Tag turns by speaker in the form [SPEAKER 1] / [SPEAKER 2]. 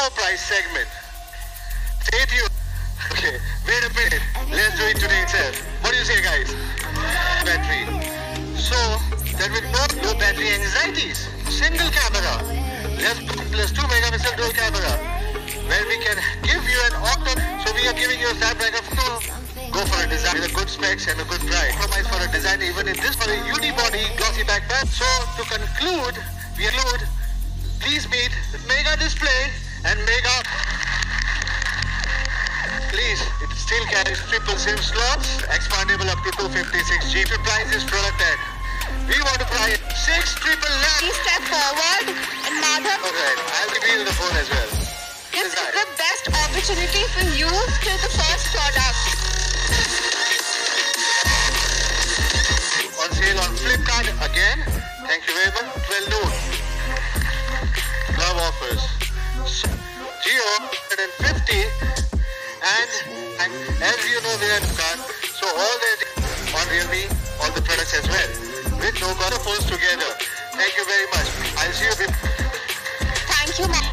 [SPEAKER 1] price segment. Stay tuned. Okay, wait a minute. Let's do it today itself. What do you say, guys? Battery. So, there will be no low battery anxieties. Single camera. Plus 2 megapixel dual camera. Where we can give you an octa. So we are giving you a Snapdragon 4. Go for a design with a good specs and a good price. Compromise for a design even in this for a unibody glossy backpack. So to conclude, please meet Mega Display and Mega. Please, it still carries triple SIM slots, expandable up to 256 GB. To price this product at, we want to price 6 triple lakh.
[SPEAKER 2] Please step forward and Madhav.
[SPEAKER 1] Alright, I'll give you the phone as well.
[SPEAKER 2] This is the best opportunity for you to the first product.
[SPEAKER 1] On sale on Flipkart again. Thank you very much. 12 noon. Love offers. Jio 150 and as you know they are done. So all the on Realme, all the products as well. With no phones together. Thank you very much. I'll see you.
[SPEAKER 2] Thank you,